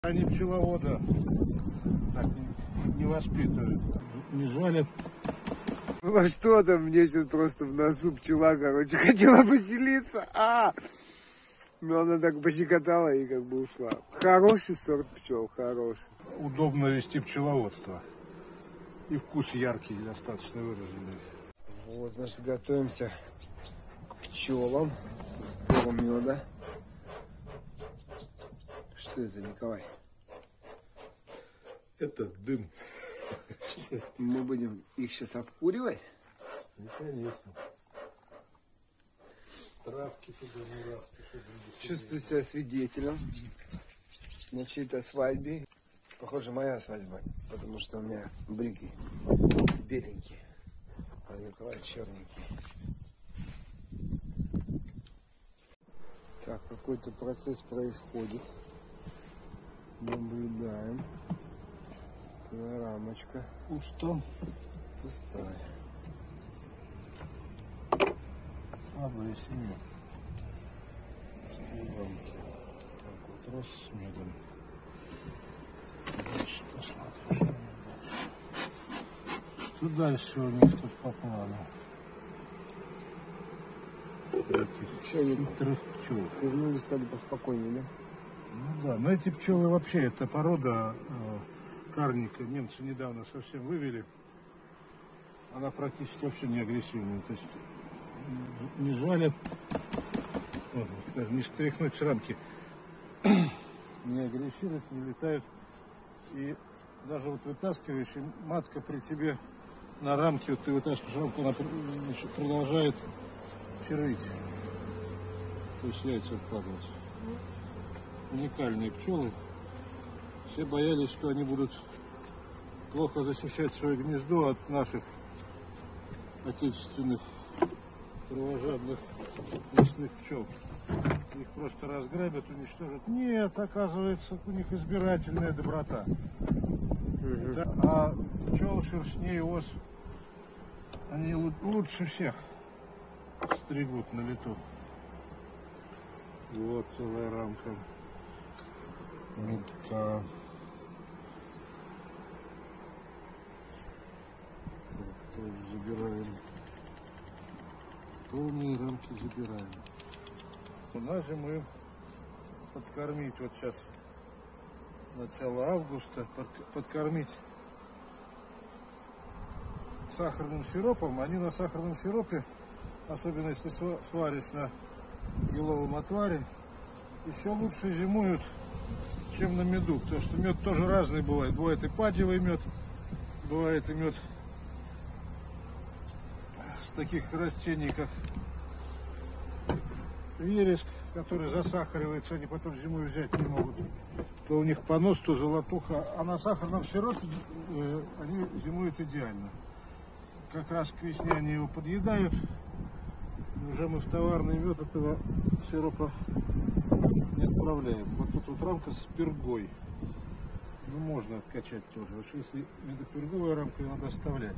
Они пчеловода так не воспитывают, не жалят. Ну а что там, мне сейчас просто в носу пчела, короче, хотела поселиться. Но она так пощекотала и как бы ушла. Хороший сорт пчел, хороший. Удобно вести пчеловодство. И вкус яркий, достаточно выраженный. Вот, значит, готовимся к пчелам. Сбором меда. Что это, Николай? Это дым. Мы будем их сейчас обкуривать? Ну, конечно. Травки туда, муравки. Чувствую себя свидетелем на чьей-то свадьбе. Похоже, моя свадьба, потому что у меня брюки беленькие, а Николай черненький. Так, какой-то процесс происходит. Наблюдаем. Рамочка. Пусто. Пустая. Слабая семья. Рамки. Так вот, раз с медом. Дальше посмотрим, что у них дальше. Что дальше у них тут по плану? Хитрых пчел. Курнули, стали поспокойнее, да? Ну да, но эти пчелы вообще, это порода карника. Немцы недавно совсем вывели. Она практически вообще не агрессивная. То есть не жалят, вот, даже не стряхнуть с рамки. Не агрессируют, не летают. И даже вот вытаскиваешь, и матка при тебе на рамке, вот ты вытаскиваешь рамку, она продолжает червить. То есть яйца откладывать. Уникальные пчелы. Все боялись, что они будут плохо защищать свое гнездо от наших отечественных кровожадных лесных пчел. Их просто разграбят, уничтожат. Нет, оказывается, у них избирательная доброта. А пчел, шершней, ос, они лучше всех стригут на лету. Вот целая рамка медка. Так, тоже забираем. Полные рамки забираем. У нас же мы подкормить вот сейчас начало августа, подкормить сахарным сиропом. Они на сахарном сиропе, особенно если сваришь на еловом отваре, еще лучше зимуют, чем на меду, потому что мед тоже разный бывает. Бывает и падевый мед, бывает и мед с таких растений, как вереск, который засахаривается, они потом зимой взять не могут. То у них понос, то золотуха, а на сахарном сиропе они зимуют идеально. Как раз к весне они его подъедают. Уже мы в товарный мед этого сиропа не отправляем. Вот тут вот рамка с пергой. Ну, можно откачать тоже. Вот если медоперговая рамка, ее надо оставлять.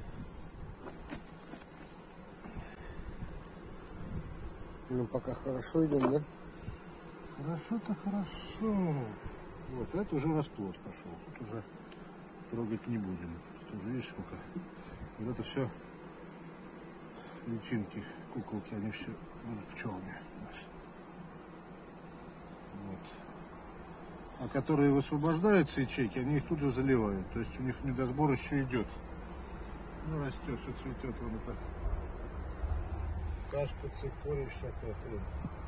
Ну, пока хорошо идем, да? Хорошо-то хорошо. Вот, а это уже расплод пошел. Тут уже трогать не будем. Тут уже, видишь, сколько. Вот это все личинки, куколки, они все будут пчелами. Вот. А которые высвобождаются ячейки, они их тут же заливают. То есть у них медосбор еще идет. Ну, растет, все цветет. Вот это. Кашка, цикорий, всякая хрень.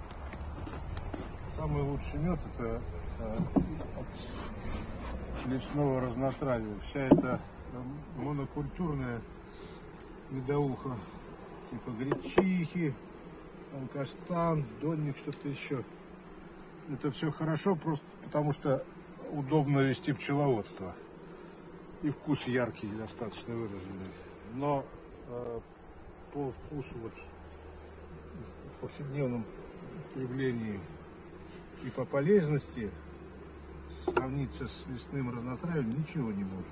Самый лучший мед это от лесного разнотравия. Вся эта монокультурная медовуха, типа гречихи, там каштан, донник, что-то еще. Это все хорошо просто потому, что удобно вести пчеловодство. И вкус яркий, достаточно выраженный. Но по вкусу, вот, в повседневном появлении и по полезности сравниться с лесным разнотравием ничего не может.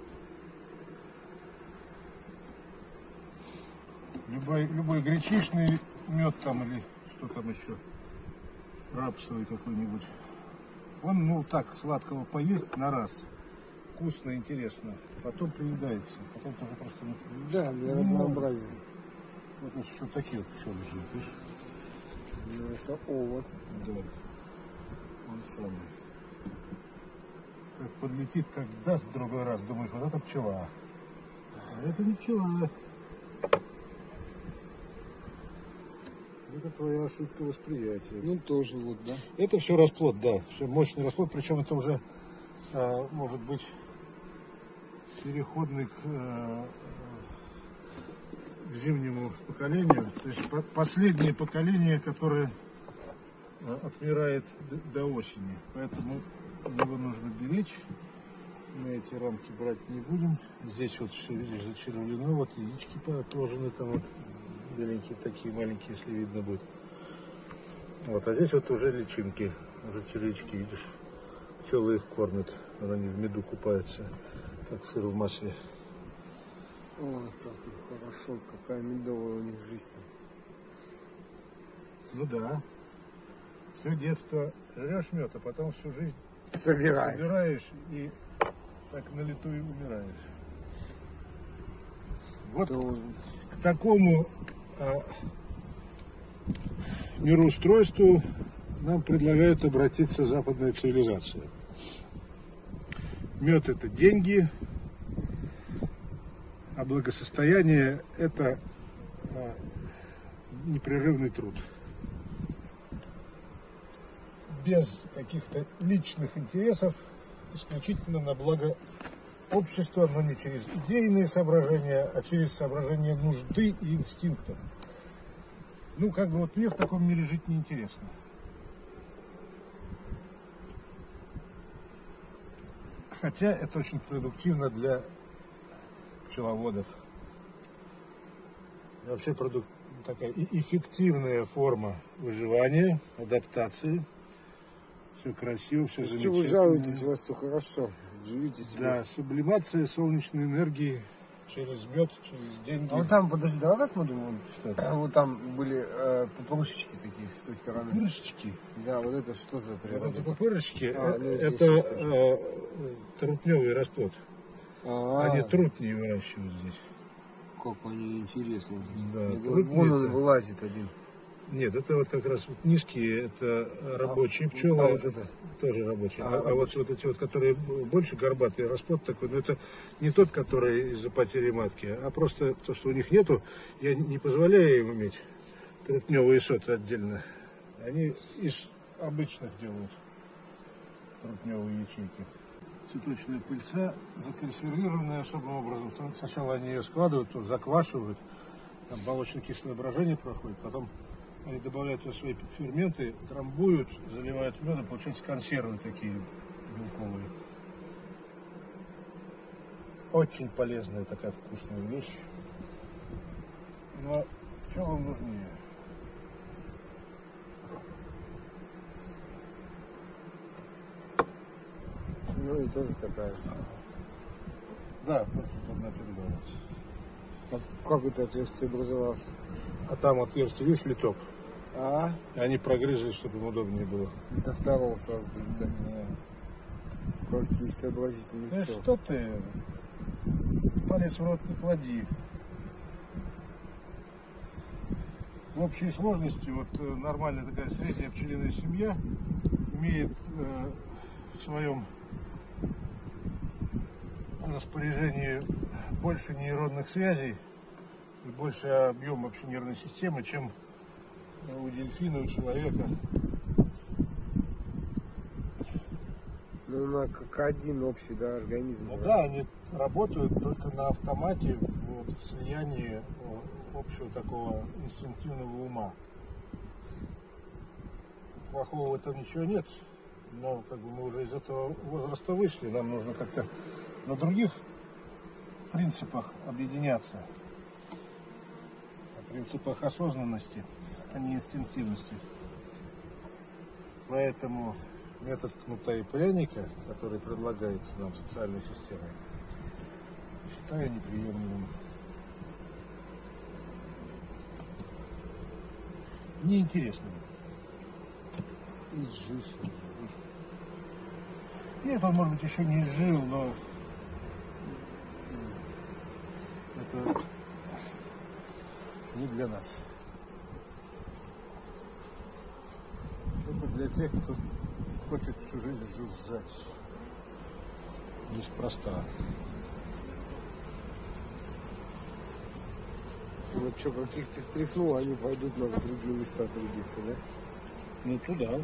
Любой гречишный мед там или что там еще, рапсовый какой-нибудь, Он, ну, так, сладкого поесть на раз. Вкусно, интересно. Потом приедается. Потом тоже просто... Да, для разнообразия. Вот еще такие вот пчелы живут, видишь? Ну, это овод. Да. Он самый. Как подлетит, так даст в другой раз. Думаешь, вот это пчела. А это не пчела. Это твоя ошибка восприятия. Ну, тоже вот, да. Это все расплод, да. Все мощный расплод. Причем это уже может быть переходный к зимнему поколению. То есть последнее поколение, которое отмирает до осени. Поэтому его нужно беречь. Мы эти рамки брать не будем. Здесь вот все, видишь, зачервлено. Вот яички положены там вот беленькие такие, маленькие, если видно будет. Вот, а здесь вот уже личинки, уже червячки, видишь. Пчелы их кормят, они в меду купаются, как сыр в масле. Ой, как хорошо, какая медовая у них жизнь-то. Ну да. Все детство жрешь мед, а потом всю жизнь Собираешь и так на лету и умираешь. Вот к такому мироустройству нам предлагают обратиться западная цивилизация. Мед — это деньги, а благосостояние — это непрерывный труд. Без каких-то личных интересов, исключительно на благо общества, но не через идейные соображения, а через соображения нужды и инстинктов. Ну, как бы вот мне в таком мире жить неинтересно. Хотя это очень продуктивно для пчеловодов. И вообще такая эффективная форма выживания, адаптации. Все красиво, все замечательно. Чего вы жалуетесь, у вас все хорошо. Живите себе. Да, сублимация солнечной энергии через мед, через деньги. А вот там, подожди, давай посмотрим. Вон, Что? вот там были пупырышечки такие с той стороны. Пупырышечки. Да, вот это что за природа? Вот эти пупырышечки, ну, это трутневый расплод. Они трутни выращивают здесь. Как они интересные. Да, вон он вылазит один. Нет, это вот как раз вот низкие, это рабочие пчелы. А вот это? Тоже рабочие. А вот эти вот, которые больше горбатые, расплод такой, но это не тот, который из-за потери матки, а просто то, что у них нету, я не позволяю им иметь трутневые соты отдельно. Они из обычных делают трутневые ячейки. Цветочная пыльца законсервированная особым образом. Сначала они ее складывают, заквашивают, там молочно-кислое брожение проходит, потом они добавляют туда свои ферменты, трамбуют, заливают медом, получаются консервы такие белковые. Очень полезная такая вкусная вещь, но пчелам нужнее. Ну и тоже такая же. Да, просто одна передавается. Как это отверстие образовалось? А там отверстие, видишь, литок? А? И они прогрызли, чтобы им удобнее было. До второго сразу долетать. Да. Какие сообразительные Да пчелы. что ты? Палец в рот не клади. В общей сложности вот нормальная такая средняя пчелиная семья имеет в своем распоряжении больше нейронных связей и больше объем вообще нервной системы, чем у дельфина, у человека. Ну, она как один общий, да, организм. Ну, да, они работают только на автомате, вот, в слиянии общего такого инстинктивного ума. Плохого в этом ничего нет, но как бы мы уже из этого возраста вышли, нам нужно как-то на других принципах объединяться, на принципах осознанности, а не инстинктивности. Поэтому метод кнута и пряника, который предлагается нам социальной системой, считаю неприемлемым. Неинтересным. Изжившим. Нет, он, может быть, еще не изжил, но это не для нас. Это для тех, кто хочет всю жизнь жужжать. Неспроста. Вот что, каких-то стряхнул, они пойдут на другие места трудиться, да? Ну, туда.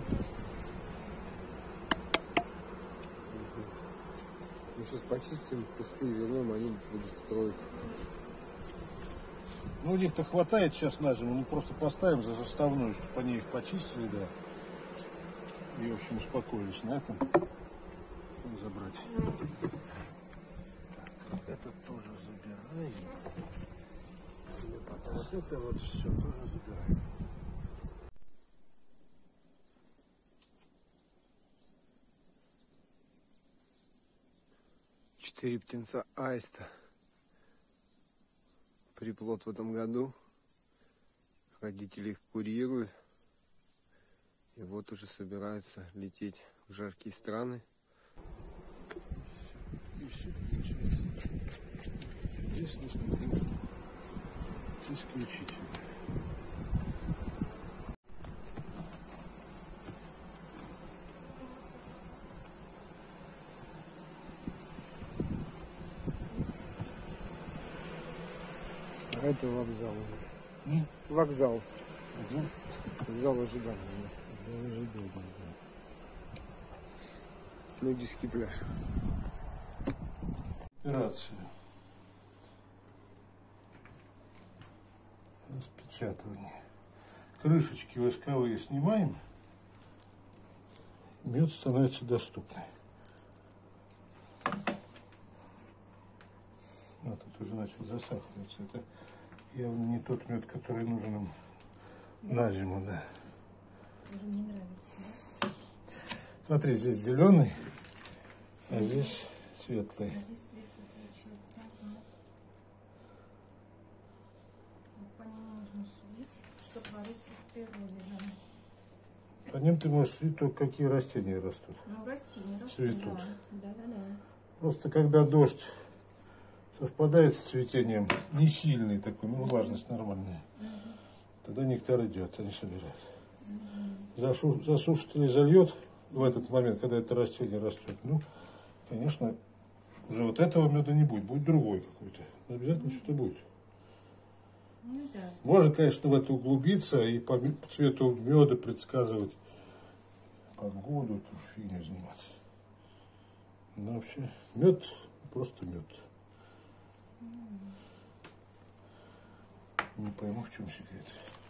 Мы сейчас почистим, пустые вернем, они будут строить. Ну, у них-то хватает сейчас на зиму, мы просто поставим за заставную, чтобы они их почистили, да. И, в общем, успокоились на этом. Забрать. Это тоже забираем. Вот это вот все тоже забираем. Четыре птенца аиста. Приплод в этом году. Родители их курируют. И вот уже собираются лететь в жаркие страны. И все получается. Здесь нужно просто исключить. А это вокзал. Вокзал. Зал ожидания. Нудистский пляж. Операция. Распечатывание. Крышечки восковые снимаем. Мед становится доступный. Вот тут уже начал засахариваться. Это явно не тот мед, который нужен нам на зиму, да. Уже не нравится, да? Смотри, здесь зеленый, а здесь светлый. А здесь светлый получается. Вот по нему можно судить, что творится в природе. Да. По ним ты можешь видеть только какие растения растут. Ну, растения растут. Цветут. Да. Просто когда дождь совпадает с цветением, не сильный такой, ну влажность нормальная, тогда нектар идет, они собирают. Засушит или зальет в этот момент, когда это растение растет, ну, конечно, уже вот этого меда не будет, будет другой какой-то. Обязательно что-то будет. Ну, да. Можно, конечно, в это углубиться и по цвету меда предсказывать погоду, тут фигней заниматься. Но вообще мед просто мед. Не пойму, в чем секрет.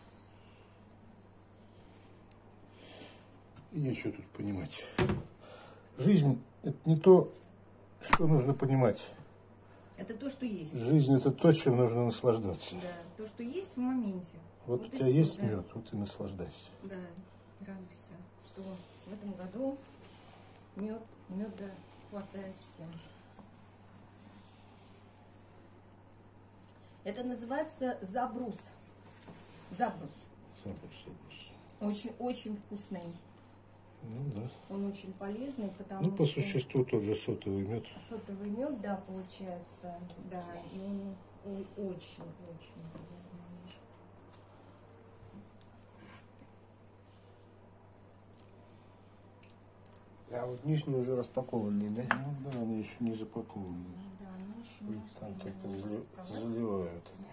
И нечего тут понимать. Жизнь – это не то, что нужно понимать. Это то, что есть. Жизнь – это то, чем нужно наслаждаться. Да, то, что есть в моменте. Вот у тебя и есть всё, да. мед, вот и наслаждайся. Да, радуйся, что в этом году меда хватает всем. Это называется забрус. Забрус. Очень вкусный. Ну да. Он очень полезный, потому Ну, по что существу тот же сотовый мед. сотовый мед, да, получается, да, и он очень полезный. А вот нижние уже распакованные, да? Ну да, они еще не запакованы. Да, они еще не Там успели только его запаковать. заливают они.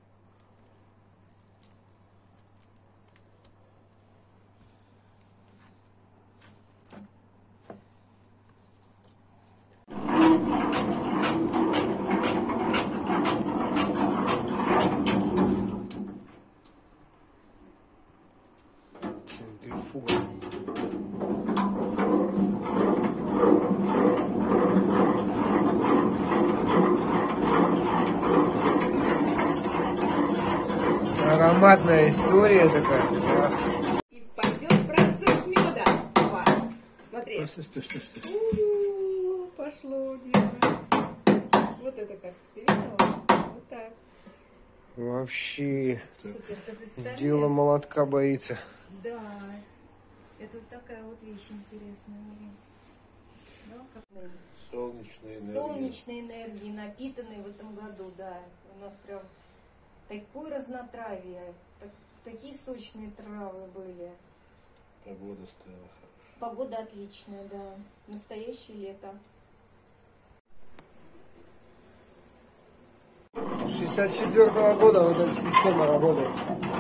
Центрифуга. Ароматная история такая. Да. И пойдет процесс меда. Опа. Смотри. Пошло дело. Вот это как. Ты видела? Вот так. Вообще, Супер. Ты представляешь? дело молотка боится. Да. Это вот такая вот вещь интересная. Да, как Солнечная энергия. солнечной энергии напитанные в этом году, да. У нас прям такое разнотравие, такие сочные травы были. Погода стала хорошая. Погода отличная, да. Настоящее лето. 64-го года вот эта система работает.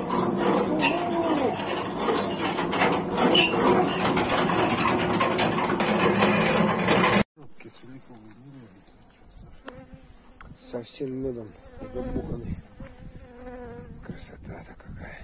Совсем медом забуханный. Красота-то какая.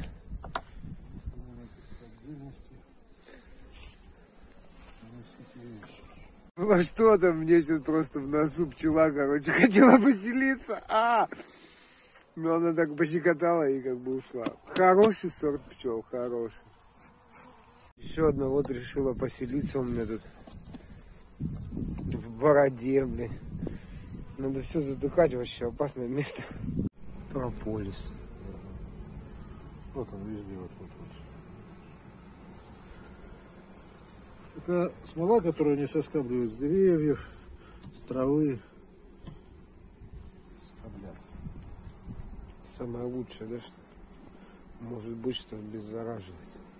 Ну а что там, мне сейчас просто в носу пчела, короче, хотела поселиться. Но она так пощекотала и как бы ушла. Хороший сорт пчел, хороший. Еще одна вот решила поселиться у меня тут. В бороде, блин. Надо все затыкать, вообще опасное место. Прополис. Вот он везде, вот. Это смола, которую они соскабливают с деревьев, с травы. Скоблят. Самое лучшее, да, что может быть, что обеззараживать.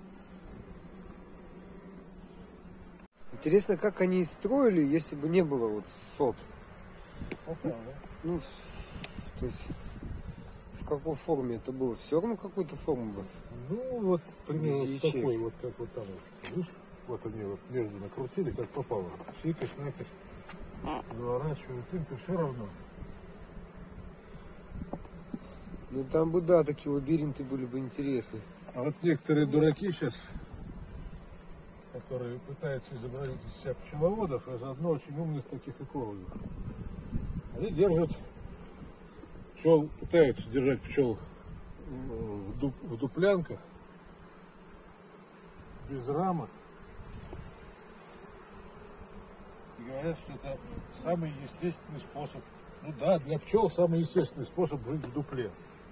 Интересно, как они строили, если бы не было вот сот. Ну, то есть, в какой форме это было? Все равно какой-то формы была. Ну, вот примерно вот такой, вот как вот там. Видишь? Вот они вот между накрутили, как попало. Сикость, накость, заворачивают, им-то все равно. Ну там бы, да, такие лабиринты были бы интересны. А вот некоторые дураки сейчас, которые пытаются изобразить из себя пчеловодов, а заодно очень умных таких экологов. Они держат пчел, пытаются держать пчел в дуплянках, без рамок. И говорят, что это самый естественный способ. Ну да, для пчел самый естественный способ жить в дупле.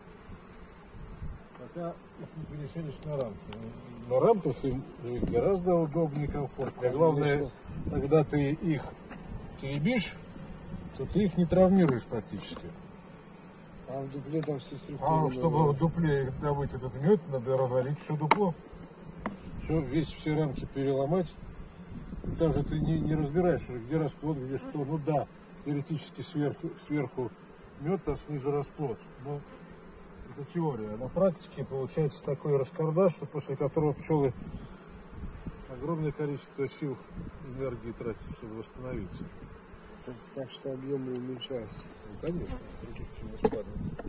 Хотя их не переселишь на рамки. На рамках им жить гораздо удобнее и комфортнее. А главное, когда ты их теребишь, то ты их не травмируешь практически. А в дупле там все структурно. А чтобы в дупле добыть этот мед, надо развалить все дупло. Все рамки переломать. И там же ты не разбираешь, где расплод, где что. Ну да, теоретически сверху мед, а снизу расплод. Но это теория. А на практике получается такой раскардаш, что после которого пчелы огромное количество сил, энергии тратят, чтобы восстановиться. Так что объемы уменьшаются. Ну, конечно, других пчел не складывают.